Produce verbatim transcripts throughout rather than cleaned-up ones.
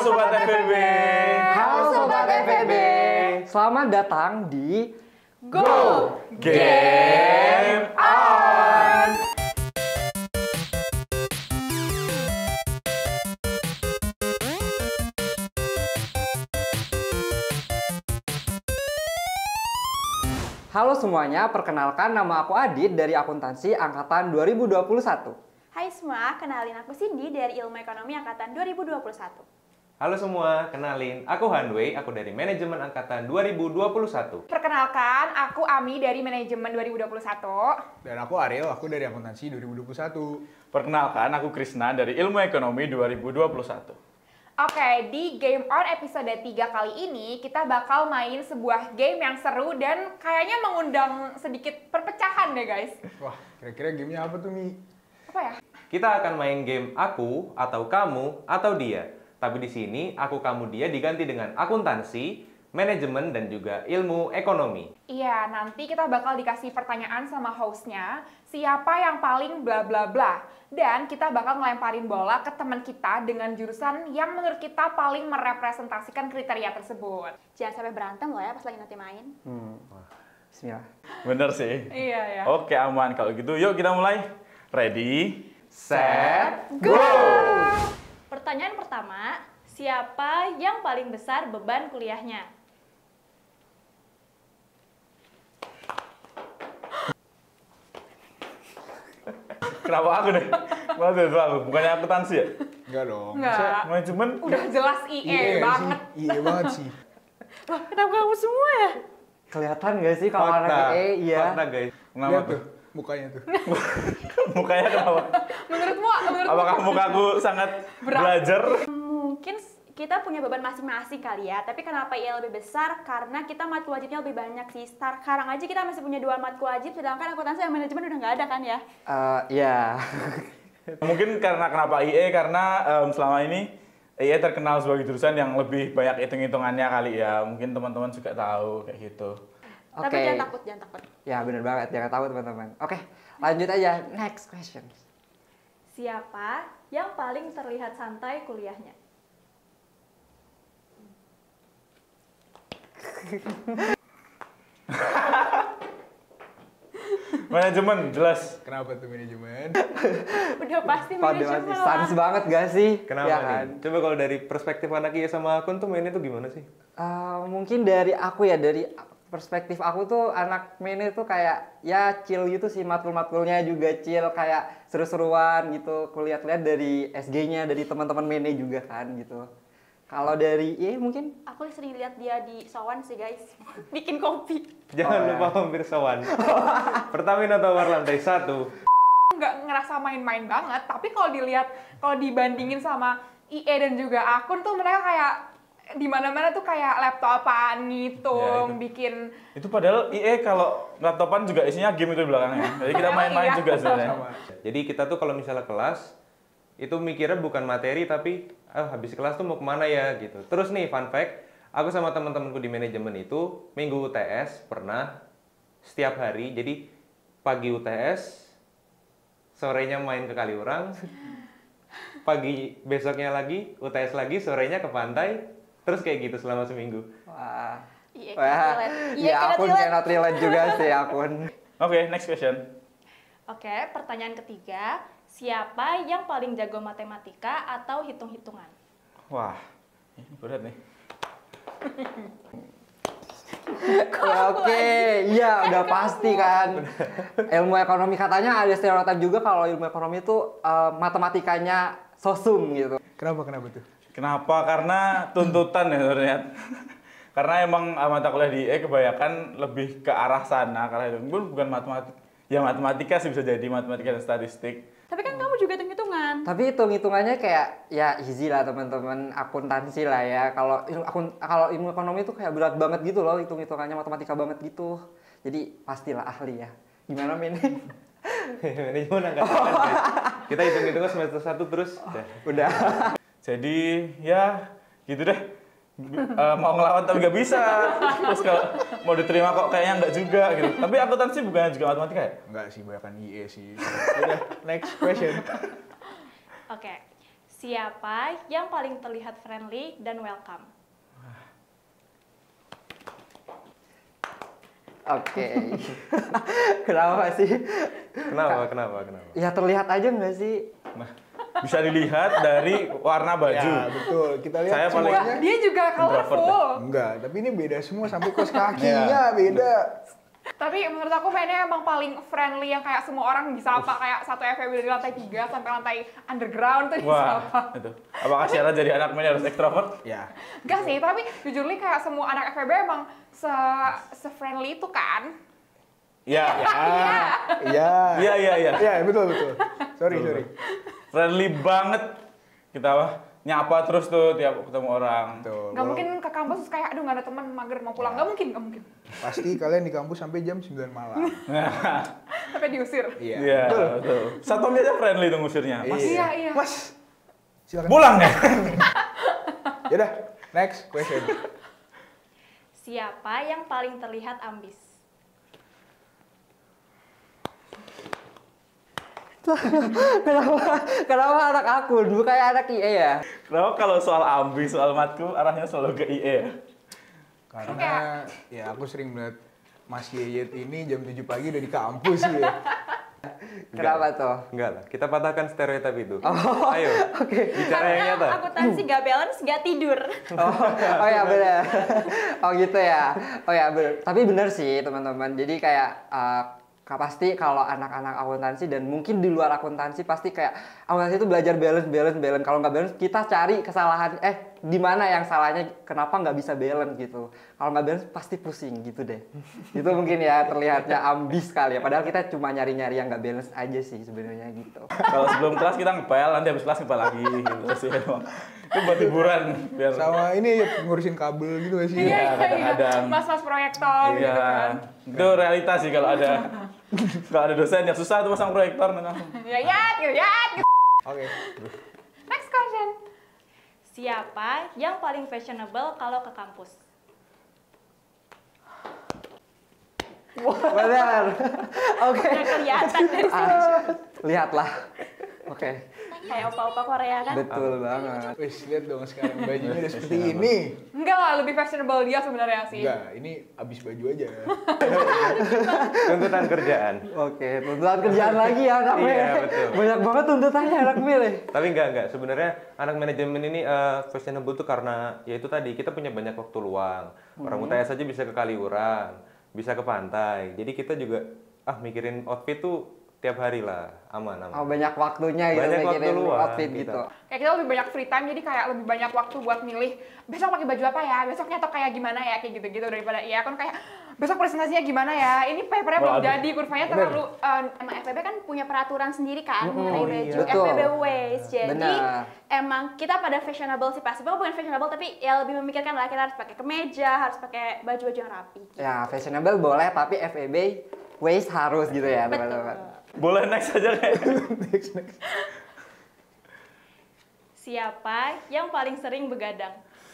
Sobat F E B. Halo Sobat F E B. Selamat datang di Go Game On. Halo semuanya, perkenalkan nama aku Adit dari akuntansi angkatan dua ribu dua puluh satu. Hai semua, kenalin aku Cindy dari Ilmu Ekonomi angkatan dua ribu dua puluh satu. Halo semua, kenalin aku Hanwei, aku dari Manajemen angkatan dua ribu dua puluh satu. Perkenalkan, aku Ami dari Manajemen dua ribu dua puluh satu. Dan aku Ariel, aku dari akuntansi dua ribu dua puluh satu. Perkenalkan, aku Krisna dari Ilmu Ekonomi dua ribu dua puluh satu. Oke, di Game On episode tiga kali ini kita bakal main sebuah game yang seru dan kayaknya mengundang sedikit perpecahan deh guys. Wah, kira-kira gamenya apa tuh, Mi? Apa ya? Kita akan main game aku atau kamu atau dia. Tapi di sini aku, kamu, dia diganti dengan akuntansi, manajemen dan juga ilmu ekonomi. Iya, nanti kita bakal dikasih pertanyaan sama hostnya, siapa yang paling bla bla bla. Dan kita bakal ngelemparin bola ke teman kita dengan jurusan yang menurut kita paling merepresentasikan kriteria tersebut. Jangan sampai berantem loh ya pas lagi nanti main. Hmm. Bismillah. Bener sih. Iya ya. Oke, aman. Kalau gitu, yuk kita mulai. Ready, Set, Go! Pertanyaan pertama, siapa yang paling besar beban kuliahnya? Kenapa aku deh? Kenapa itu aku? Bukannya akuntansi ya? Enggak dong. Enggak. Manajemen? Udah jelas I E banget. Sih. Iya banget sih. Wah, kenapa kamu semua ya? Kelihatan gak sih kalau fakta, anak E? Iya. fakta guys. Kenapa Lihat tuh? tuh, mukanya tuh. Mukanya kenapa? Menurutmu, menurutmu Apakah mukaku sangat Berat. belajar? Mungkin kita punya beban masing-masing kali ya, tapi kenapa I E lebih besar? Karena kita matkul wajibnya lebih banyak sih. Sekarang aja kita masih punya dua matkul wajib, sedangkan akuntansi dan manajemen udah nggak ada kan ya? Eh, iya. Mungkin karena kenapa I E? Karena em, selama ini I E terkenal sebagai jurusan yang lebih banyak hitung-hitungannya kali ya. Mungkin teman-teman juga tahu kayak gitu. Oke. Tapi jangan takut, jangan takut. Ya bener banget, jangan tahu teman-teman. Oke, lanjut aja. Next question. Siapa yang paling terlihat santai kuliahnya? Manajemen, jelas. Kenapa tuh manajemen? Udah pasti Pada manajemen masih lah. sans banget gak sih? Kenapa Ya nih? kan? Coba kalau dari perspektif anak I A sama akun tuh mainnya tuh gimana sih? Eh, mungkin dari aku ya, dari perspektif aku tuh anak mene tuh kayak ya chill gitu sih, matkul-matkulnya juga chill, kayak seru-seruan gitu. Kulihat-lihat dari S G-nya, dari teman-teman mene juga kan gitu. Kalau dari ya mungkin Aku sering lihat dia di Sowan sih guys, bikin kopi. Jangan Oh, lupa mampir sowan. Pertamina Tower lantai satu. Nggak ngerasa main-main banget, tapi kalau dilihat, kalau dibandingin sama I E dan juga akun tuh mereka kayak di mana-mana tuh kayak laptopan ngitung, Ya, itu. bikin Itu padahal I E kalau laptopan juga isinya game itu di belakangnya. Jadi kita main-main Iya. juga sebenarnya. Sama. Jadi kita tuh kalau misalnya kelas, itu mikirnya bukan materi tapi ah, habis kelas tuh mau kemana ya gitu. Terus nih fun fact, aku sama teman-temanku di manajemen itu minggu U T S pernah setiap hari. Jadi pagi U T S, sorenya main ke Kaliurang, pagi besoknya lagi U T S lagi, sorenya ke pantai, terus kayak gitu selama seminggu. wah. Iya, Wah, cannot relate. Iya, ya cannot akun relate. cannot relate juga sih akun. Oke, next question. Oke, pertanyaan ketiga. Siapa yang paling jago matematika atau hitung-hitungan? Wah, ini berat nih. Ya, oke, iya udah pasti kan. Ilmu ekonomi katanya ada stereotip juga kalau ilmu ekonomi itu eh, matematikanya sosum gitu. Kenapa, kenapa tuh? Kenapa? Karena tuntutan ya sebenarnya. Karena emang uh, mata kuliah di I E kebanyakan lebih ke arah sana. Karena itu pun bukan matematika. Ya matematika sih bisa jadi matematika dan statistik. Tapi kan kamu juga hitung-hitungan. Tapi hitung-hitungannya kayak ya easy lah teman-teman, akuntansi lah ya. Kalau ilmu akun kalau ilmu ekonomi itu kayak berat banget gitu loh, hitung-hitungannya matematika banget gitu. Jadi pastilah ahli ya. Gimana Min? Manajemen angkatan guys. Kita hitung-hitung semester satu terus. Udah. Udah. Jadi ya gitu deh. Uh, mau ngelawan tapi nggak bisa. Terus kalau mau diterima kok kayaknya nggak juga gitu. Tapi akuntansi bukannya juga matematika ya? Enggak sih, banyakan I E sih. Udah, next question. Oke. Siapa yang paling terlihat friendly dan welcome? Oke. Kenapa sih? Kenapa? Kenapa? Kenapa? Ya terlihat aja nggak sih? Nah, bisa dilihat dari warna baju. Ya, betul. Kita lihat Saya paling- semuanya. Dia juga colorful. Enggak, tapi ini beda semua sampai kos kakinya beda. Tapi menurut aku mainnya emang paling friendly yang kayak semua orang bisa apa kayak satu F E B dari lantai tiga sampai lantai underground tuh bisa apa. Wah, itu. Apakah syarat jadi anak mini harus ekstrovert? Ya. Enggak sih, tapi jujur nih kayak semua anak F E B emang se se friendly itu kan. Ya. Iya. Iya. Iya, iya, iya. Iya, betul betul. Sorry, sorry. Friendly banget. Kita apa? Nyapa terus tuh tiap ketemu orang. Tuh. Nggak mungkin ke kampus terus kayak aduh nggak ada teman mager mau pulang. Nggak mungkin, nggak mungkin. Pasti kalian di kampus sampai jam sembilan malam. Sampai diusir. Iya. Iya, Betul. betul. Satu aja friendly tuh ngusirnya. Mas, Iya, iya. Mas. Silakan. pulang ya? Yaudah, next question. Siapa yang paling terlihat ambis? Kenapa? Kenapa anak aku? Dulu kayak anak I E ya? Kenapa kalau soal ambi, soal matkul arahnya selalu ke I E ya? Karena ya aku sering melihat Mas Yeyet ini jam tujuh pagi udah di kampus sih ya. Kenapa tuh? Enggak lah, kita patahkan stereotip itu. Oh, Ayo, oke. bicara yang nyata. Akuntansi gak balance, gak tidur. Oh, oh ya benar. Oh gitu ya. Oh ya benar. Tapi benar sih teman-teman. Jadi kayak uh, ka- pasti kalau anak-anak akuntansi dan mungkin di luar akuntansi pasti kayak akuntansi itu belajar balance, balance, balance. Kalau nggak balance kita cari kesalahan. Eh di mana yang salahnya? Kenapa nggak bisa balance gitu? Kalau nggak balance pasti pusing gitu deh. Itu mungkin ya terlihatnya ambis kali ya. Padahal kita cuma nyari-nyari yang nggak balance aja sih sebenarnya gitu. Kalau sebelum kelas kita ngepel, nanti habis kelas ngepel lagi gitu sih emang. Itu buat hiburan biar Sama ini ngurusin kabel gitu gak sih? Iya, iya, kadang-kadang. iya. Mas-mas proyektor gitu Iya, kan. itu realitas sih kalau ada kalau ada dosen yang susah tuh pasang proyektor nanti. Ya, ya, gitu, ya. gitu. Oke. Next question. Siapa yang paling fashionable kalau ke kampus? Benar. Oke. Udah kelihatan dari sini. Ah, lihatlah. Oke. Kayak opa-opa Korea kan? Betul banget. Wis, lihat dong sekarang bajunya udah seperti ini. Enggak lah, lebih fashionable dia sebenarnya sih. Enggak, ini abis baju aja. Tuntutan kerjaan. Oke, tuntutan kerjaan lagi ya anak Iya, Mil. betul. Banyak banget tuntutannya anak Mil. Tapi enggak, enggak. Sebenarnya anak manajemen ini eh, fashionable tuh karena ya itu tadi kita punya banyak waktu luang. Orang U T S aja bisa ke Kaliurang, bisa ke pantai. Jadi kita juga ah mikirin outfit tuh tiap hari lah, aman aman. Oh, banyak waktunya gitu Banyak waktu mikirin luang, outfit gitu. gitu. Kayak kita lebih banyak free time, jadi kayak lebih banyak waktu buat milih besok pakai baju apa ya, besoknya atau kayak gimana ya, kayak gitu-gitu daripada iya kan kayak besok presentasinya gimana ya, ini papernya belum Waduh. jadi, kurvanya terlalu eh, Emang F E B kan punya peraturan sendiri kan mengenai oh baju iya. F E B Betul. Ways. Jadi Benar. emang kita pada fashionable sih pasti. Bukan fashionable tapi ya lebih memikirkan lah kita harus pakai kemeja, harus pakai baju-baju yang rapi. Ya, fashionable boleh tapi F E B waist harus gitu ya, Betul. teman-teman. Boleh next aja kayak. Next, next. Siapa yang paling sering begadang?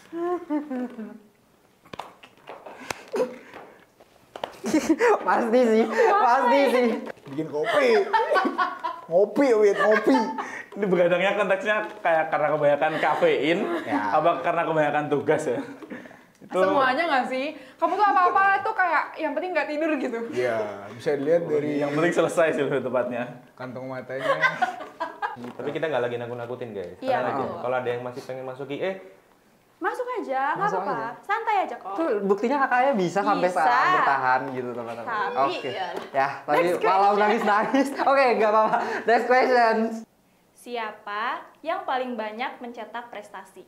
Pasti sih, pasti sih. Bikin kopi. Ngopi, wait, ngopi. Ini begadangnya konteksnya kayak karena kebanyakan kafein, Ya. apa karena kebanyakan tugas ya? Itu semuanya nggak sih? Kamu tuh apa-apa tuh kayak yang penting nggak tidur gitu. Iya, bisa dilihat dari yang penting selesai sih lebih tepatnya. kantong matanya. Tapi kita nggak lagi nakut-nakutin guys. Iya, Tenang aja. betul. Kalau ada yang masih pengen masuk I E, Masuk aja, nggak Masuk apa-apa. aja. Santai aja kok. Tuh buktinya kakaknya bisa, sampai Bisa. saat bertahan gitu teman-teman. Tapi, Oke. ya. Ya, tadi malam nangis-nangis. Oke, nggak apa-apa. Next question. Siapa yang paling banyak mencetak prestasi?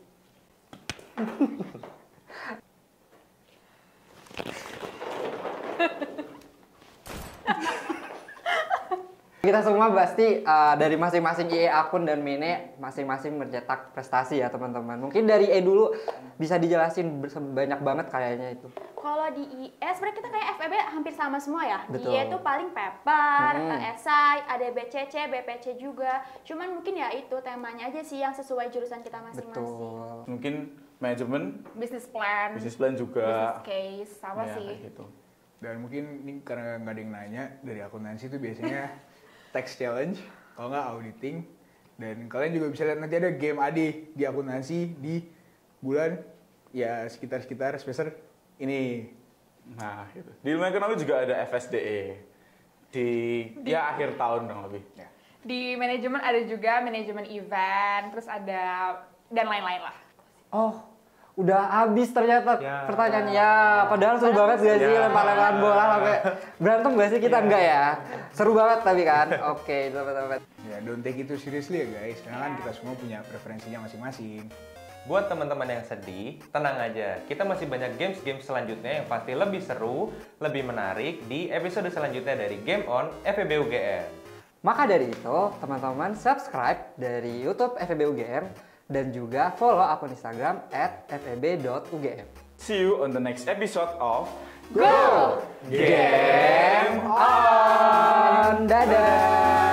Kita semua pasti uh, dari masing-masing I E akun dan Mene masing-masing mencetak prestasi ya teman-teman. Mungkin dari E dulu bisa dijelasin ber- banyak banget kayaknya itu. Kalau di I E, sebenarnya kita kayak F E B hampir sama semua ya. Betul. Di I E itu paling paper, Hmm. esai, ada B C C, B P C juga. Cuman mungkin ya itu temanya aja sih yang sesuai jurusan kita masing-masing. Betul. Mungkin manajemen, Business plan, bisnis plan juga. business case, sama Ya, sih. kayak gitu. Dan mungkin ini karena nggak ada yang nanya, dari akuntansi itu biasanya tax challenge, kalau nggak auditing, Dan kalian juga bisa lihat nanti ada game A D di akuntansi di bulan ya sekitar-sekitar semester ini. Nah, gitu. Di ilmu ekonomi juga ada F S D E di, di ya akhir tahun dong lebih. Ya. Di manajemen ada juga manajemen event, terus ada dan lain-lain lah. Oh, udah habis ternyata Ya. pertanyaannya. Ya, padahal seru banget gak sih Ya. lempar-lemparan bola sampai berantem gak sih kita? Enggak ya? Seru banget tapi kan? Oke, teman-teman. Ya, don't take itu seriously ya guys, karena kan kita semua punya preferensinya masing-masing. Buat teman-teman yang sedih, tenang aja. Kita masih banyak games-games selanjutnya yang pasti lebih seru, lebih menarik di episode selanjutnya dari Game On F E B U G M. Maka dari itu, teman-teman subscribe dari YouTube F E B U G M dan juga follow akun Instagram at f e b dot u g m. See you on the next episode of Go! Game on! Dadah!